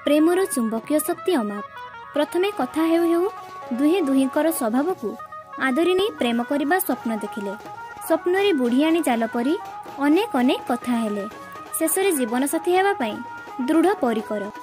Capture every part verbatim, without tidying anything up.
Premiere चुंबकीय शक्ति अमाप। प्रथमे कथा हेउ हेउ दुहे दुहिंकर स्वभाव को आदरी नहीं प्रेम करने स्वप्न देखिले। स्वप्न बुढ़ियाणी जाल परी अनेक अनेक कथा हेले। शेष में जीवन साथी हेबा पई दृढ़ परिकर।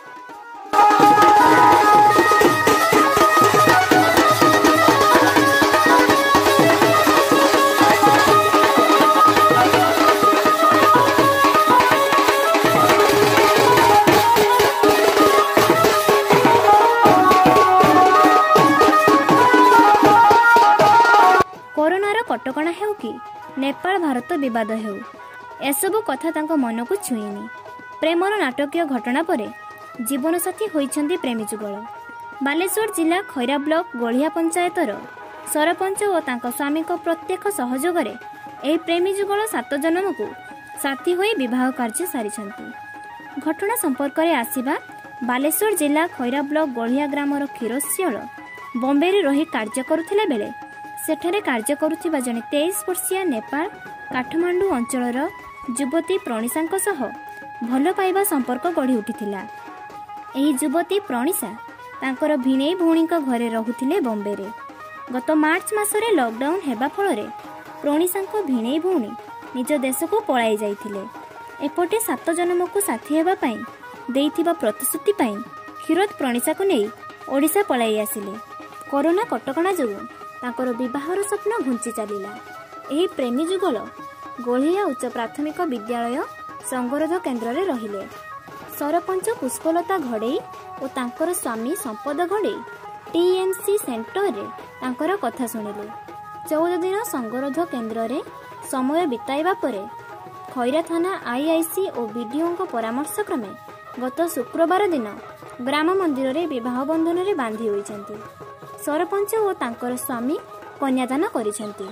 कोरोनार कटकणा हेउ कि नेपाल भारत विवाद हेउ एसबु कथा तांको मन को छुईनी। प्रेमर नाटकीय घटना पर जीवन साथी होइछन्ति प्रेमी जुगल। बालेश्वर जिला खैरा ब्लॉक गोलिया पंचायतर सरपंच और तांको स्वामी को प्रत्यक्ष सहयोग रे एही प्रेमी जुगल सात जन्म को साथी होई विवाह कार्य सारिछन्ति। घटना संपर्क रे आसीबा बालेश्वर जिला खैरा ब्लॉक गोलिया ग्रामर क्षीरशियल बॉम्बे रे रही कार्य करुथिला बेले सेठारे कार्य करुथिबा जने तेईस वर्षीय नेपाल काठमांडू अंचलर युवती प्रणीसांक सह भल पाइबा संपर्क गढ़ी उठिथिला। एही युवती प्रणीसा तांकर भिणेई भौणीक घरे रहुथिले बॉम्बे रे। गत मार्च मासरे लॉकडाउन हेबा फଳରେ प्रणीसांक भिणेई भौणी निज देश को पळाई जाइथिले। एपटे सात जन्म को साथी हेबा पई देइथिबा प्रतिश्रुति पई क्षीरोद प्रणीसा को नै ओडिशा पळाई आसिले। कोरोना कटकणा जोगु तांकर विवाहर स्वप्न घुंची चलिला। एही प्रेमी जुगल गोलिया उच्च प्राथमिक विद्यालय संगरोध केन्द्र रे रहिले। सरपंच पुष्पलता घड़े और तांकर स्वामी संपद घड़े टीएमसी सेंटर रे तांकर कथा सुनिले। चौदह दिन संगरोध केन्द्र रे समय बिताइबा परे खैरा थाना आईआईसी और बीडीओ को परामर्श क्रमे गत शुक्रवार दिन ग्राम मंदिर रे विवाह बंधन रे बांधी होइछन्ति। सरपंच और तांकर स्वामी कन्यादान करिछन्ति।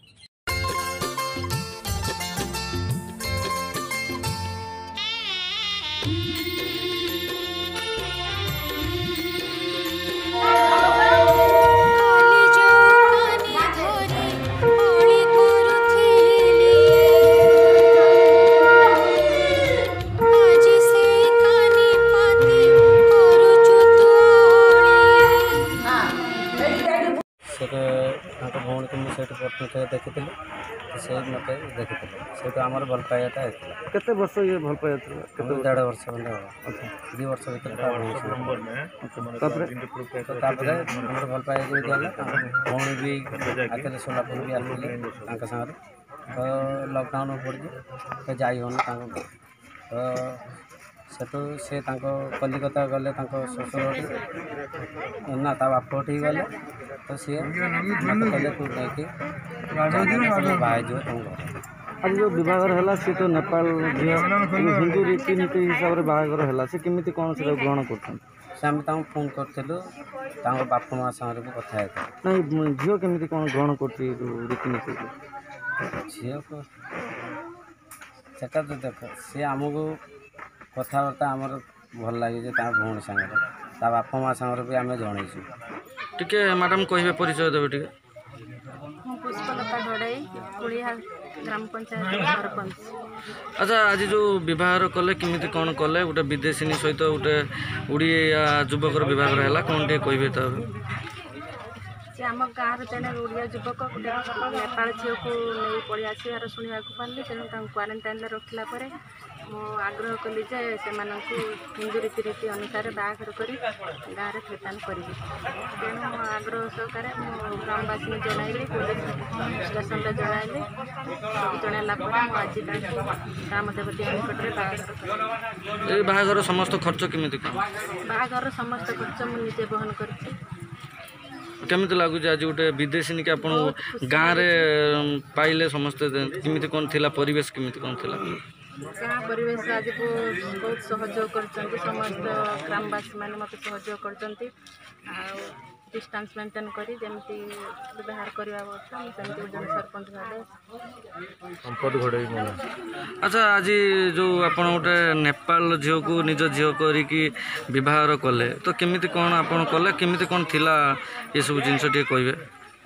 भौणी को मुझे प्रथम देखी से मत देखी से आम भल पाइबाटा केते वर्ष ये भल पाइबा डेढ़ वर्ष खंडे हम दु वर्ष भर भल पाइबा भौणी भी आते सोलापुर भी आसते सागर तो लॉकडाउन पड़ी तो जाई होनी तो सेठू से कलिकता गले ससुर ना ता बाप उठी गले तो सी कले तू नहीं आज जो विवाह है सी तो नेपाल हिंदू रीतिनीति हिसाब से बाहागर है सी केमी कौन से ग्रहण कर फोन करूँ बाप माँ सागर भी कथा नहीं झील केमी कौन ग्रहण कर रीतिनीति झील को तो देख सी आमको कथबार्ता आमर भल लगे भौणी सागर ता बाप माँ सागर भी आम जनईचु टिके मैडम कहे परिचय देवे टिके पुष्पलता घड़ाई कुड़िया ग्राम पंचायत सरपंच। अच्छा आज जो विवाह कले किमिति कौन कले गोटे विदेशी सहित गोटे ओडिया युवक विवाह है कौन टे कहे तो आम गाँव जड़े ओडिया युवक गोटे नेपाल झील को नहीं पड़ी आसार शुणा पार्ली तेणु क्वारेन्टाइन रखला मु आग्रह कली जे से हिंदू रीतिनीति अनुसार बाहाघर कर गाँव में खेतान करी तेणु आग्रह सहकार ग्रामवासी जनइली पुलिस स्टेशन में जनइली जनला आज ग्राम देवती निकट में बाहाघर समस्त खर्च केमी बाहाघर समस्त खर्च मुझे बहन कर केमी लगुच आज गोटे विदेशी कि आप गाँव में पाइले समस्ते केमी कौन थी परिवेश केमी कौन थी गाँ परिवेश आज बहुत सहयोग कर समस्त ग्रामवासी मैंने मत सहयोग कर डिस्टेंस मेंटेन करी जमती व्यवहार करवा सरपंच संपद घड़े। अच्छा आज जो आप गोटे नेपाल झील को निज झील कर कले तो केमी कौन आप कले केमी कौन थी ये सब जिनस कहे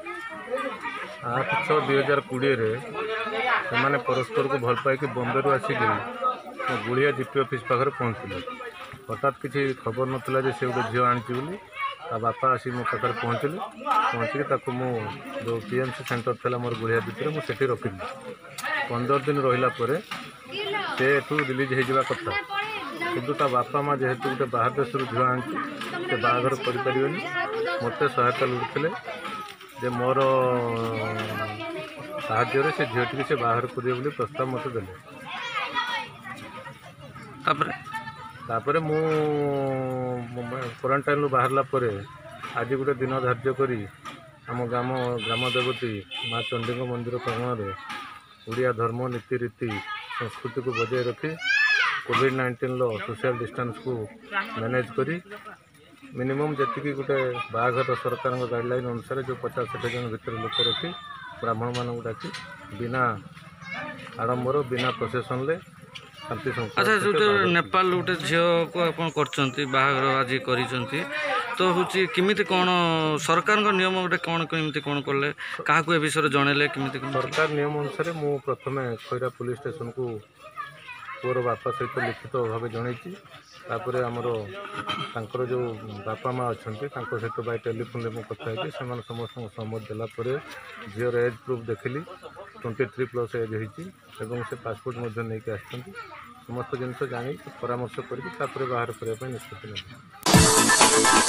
आठ छः दुई हजार कोड़े से परस्पर को भल पाई बॉम्बे रू आसिक गुड़िया जीपी ऑफिस पाखे पहुँचले हठात किसी खबर नाला जे से गोटे झील आनी बोली ता बापा आसी मो पाखे पहुँचले पहुँचिक ताको मो जो पीएमसी सेंटर था मोर गुड़िया भितर मुझे रखी पंदर दिन रहा से एठू रिलीज हो कथा किंतु ता बापा माँ जेहेतु गोटे बाहर देश झील आनी से बाहाघर करें मत सहायता लुटते जे मोर साहाଯ୍ୟରେ से झील से बाहर करेंगे प्रस्ताव मत देले तापर मु क्वारंटाइन बाहरला परे आज गोटे दिन धार्य करी आम ग्राम ग्राम देवती माँ चंडी मंदिर प्रांगण में ओडिया धर्म नीति रीति संस्कृति को बजाय रखी कोविड नाइंटीन लो सोशल डिस्टेंस को मैनेज करी मिनिमम जी गोटे बाहाघर सरकार गाइडलाइन अनुसार जो पचास षाठी जन भर लोक रखी ब्राह्मण मान डाकी बिना आडंबर बिना प्रोसेसन ले शांति अच्छा जो नेपाल गोटे झील को आप बाहाघर आज कर तो हूँ किमिति कौन सरकार नियम गोटे कौन केमती कौन कले क्या ए विषय जनइले किमिति सरकार नियम अनुसार मु प्रथम खैरा पुलिस स्टेशन को पुअर बापा सहित लिखित भाव जनई तापर आमर तांकर जो बापा माँ अच्छा सहित बाय टेलीफोन में कथा है समस्त सहमत देलापर झीर एज प्रूफ देखिली ट्वेंटी थ्री प्लस एज होती से पासपोर्ट नहीं आस समस्त जिन जानी परामर्श करके बाहर करने निष्पत्ति।